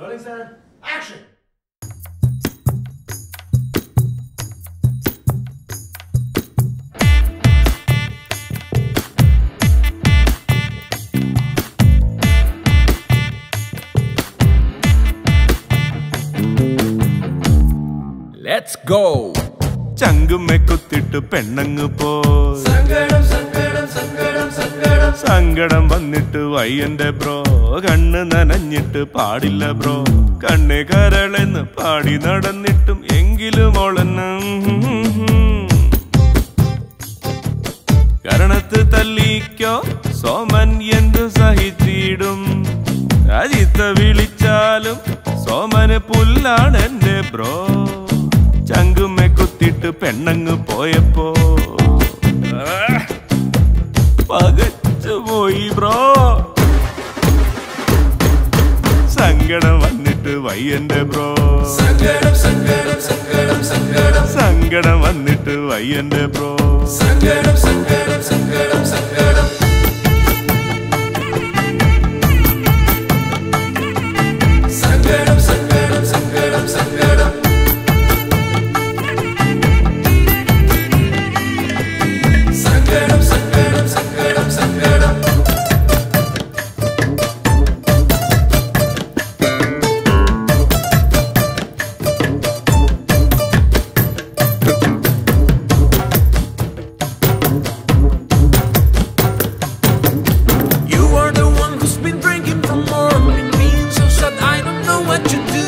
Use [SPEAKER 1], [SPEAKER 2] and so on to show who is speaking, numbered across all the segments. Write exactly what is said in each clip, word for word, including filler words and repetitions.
[SPEAKER 1] Rolling sir. Action.
[SPEAKER 2] Let's go. ചങ്കുമേ കുത്തിട്ട് പെണ്ണങ്ങ് പോ.
[SPEAKER 1] സങ്കടം സങ്കടം സങ്കടം സങ്കടം
[SPEAKER 2] സങ്കടം വന്നിട്ട് വയ്യന്റെ ബ്രോ. കണ്ണ് നനഞ്ഞിട്ട് പാടില്ല ബ്രോ. കണ്ണേ കരളെന്ന് പാടി നടന്നിട്ടും എങ്കിലും ഓളന്ന് കരണത്ത് തല്ലിക്കോ സോമൻ എന്തു സഹിച്ചിടും. അജിത്ത വിളിച്ചാലും സോമന് പുല്ലാണ് എന്റെ ബ്രോ. ചങ്കുമേ കുത്തിട്ട് പെണ്ണങ്ങ് പോയപ്പോ പകച്ചു പോയി ബ്രോ. സങ്കടം വന്നിട്ട് വയ്യന്റെ ബ്രോ.
[SPEAKER 1] സങ്കടം സങ്കടം സങ്കടം സങ്കടം
[SPEAKER 2] സങ്കടം വന്നിട്ട് വയ്യന്റെ ബ്രോ.
[SPEAKER 1] സങ്കടം സങ്കടം സങ്കടം സങ്കടം സങ്കടം സങ്കടം സങ്കടം സങ്കടം സങ്കടം സങ്കടം സങ്കടം സങ്കടം
[SPEAKER 3] You are the one who's been drinking from morning, being so sad I don't know what to do.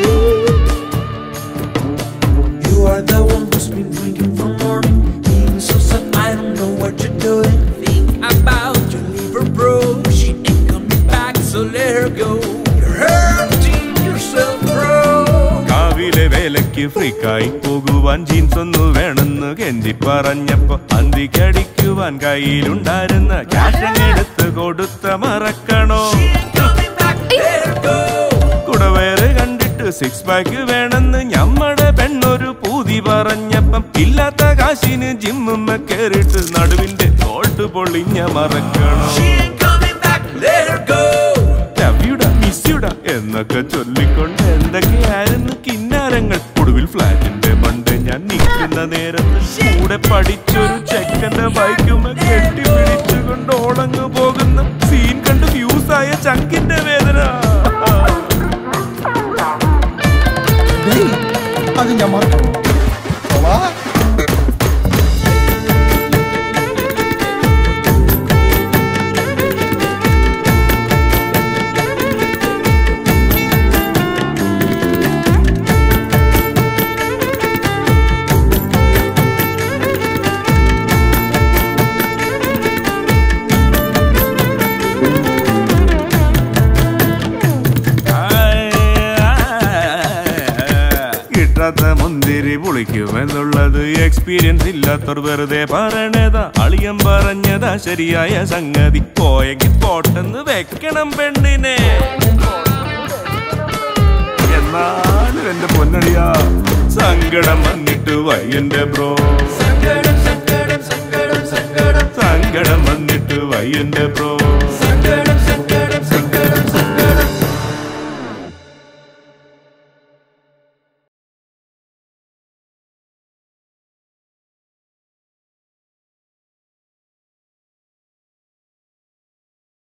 [SPEAKER 3] You are the one who's been drinking from morning, being so sad I don't know what you're doing. Think about your liver, bro. She ain't coming back, so let her go. You're hurting yourself, bro.
[SPEAKER 2] കാവിലെ വേലയ്ക്ക് ഫ്രീക്കായി പോകുവാൻ jeans ഒന്ന് വേണമെന്ന് കെഞ്ചി പറഞ്ഞപ്പോ അന്തിക്കടിക്കുവാൻ കയ്യിലുണ്ടായിരുന്ന ക്യാഷെടുത്ത് കൊടുത്ത മറക്കണോ.
[SPEAKER 3] She ain't coming back, let her go.
[SPEAKER 2] കുടവേറ് കണ്ടിട്ട് സിക്സ് പാക്ക് വേണമെന്ന് ഞമ്മടെ പെണ്ണൊരു പൂതി പറഞ്ഞപ്പം ഇല്ലാത്ത കാശിന് ജിമ്മുമ്മ കേറിട്ട് നടുവിന്റെ തോട്ട് പൊളിഞ്ഞ മറക്കണോ.
[SPEAKER 3] She ain't coming back, let her go.
[SPEAKER 2] ലവ്യുടാ മിസ്യുടാ എന്നൊക്കെ ചൊല്ലിക്കൊണ്ട് എന്തൊക്കെയായിരുന്നു കിന്നാരങ്ങൾ. ഒടുവിൽ ഫ്ലാറ്റിന്റെ മണ്ട് ഞാൻ നിൽക്കുന്ന നേരത്ത് കൂടെ പഠിച്ചൊരു ചെക്കന്റെ ബൈക്കുമ്മ കെട്ടിപ്പിടിച്ചുകൊണ്ട് ഓളങ്ങ് പോകുന്ന സീൻ കണ്ട് ഫ്യൂസായ ചങ്കിന്റെ വേദന.
[SPEAKER 4] അത് ഞാൻ മറക്കും.
[SPEAKER 2] മുന്തിരി പൊളിക്കുമെന്നുള്ളത് എക്സ്പീരിയൻസ് ഇല്ലാത്തവർ വെറുതെ പറയണതാ. അളിയൻ പറഞ്ഞതാ ശരിയായ സംഗതി. പോയെങ്കിൽ പോട്ടെന്ന് വെക്കണം പെണ്ണിനെ. എന്നാലും എന്റെ പൊന്നടിയാ സങ്കടം വന്നിട്ട് വയ്യന്റെ ബ്രോ.
[SPEAKER 1] സങ്കടം സങ്കടം സങ്കടം സങ്കടം
[SPEAKER 2] സങ്കടം വന്നിട്ട് വയ്യന്റെ ബ്രോ.